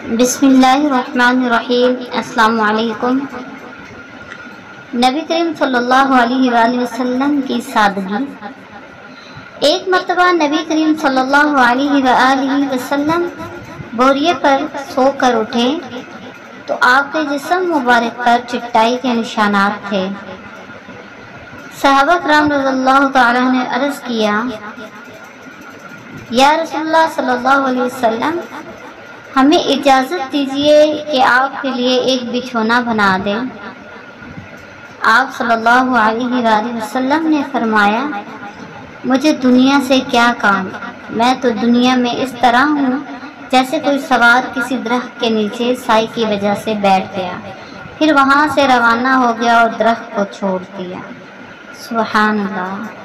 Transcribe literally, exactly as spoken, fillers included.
बिस्मिल्लाहिर्रहमानिर्रहीम। अस्सलामु अलैकुम। नबी करीम सल्लल्लाहु अलैहि वसल्लम की सादगी। एक मर्तबा नबी करीम सल्लल्लाहु अलैहि वसल्लम बोरिए पर सोकर उठे तो आपके जिस्म मुबारक पर चिट्टाई के निशानात थे। सहाबा किराम रज़ियल्लाहु तआला ने अर्ज़ किया, या रसूलुल्लाह सल्लल्लाहु अलैहि वसल्लम, हमें इजाज़त दीजिए कि आपके लिए एक बिछोना बना दें। आप सल्लल्लाहु अलैहि वसल्लम ने फरमाया, मुझे दुनिया से क्या काम, मैं तो दुनिया में इस तरह हूँ जैसे कोई सवार किसी दरख्त के नीचे साई की वजह से बैठ गया, फिर वहाँ से रवाना हो गया और दरख्त को छोड़ दिया। सुभान अल्लाह।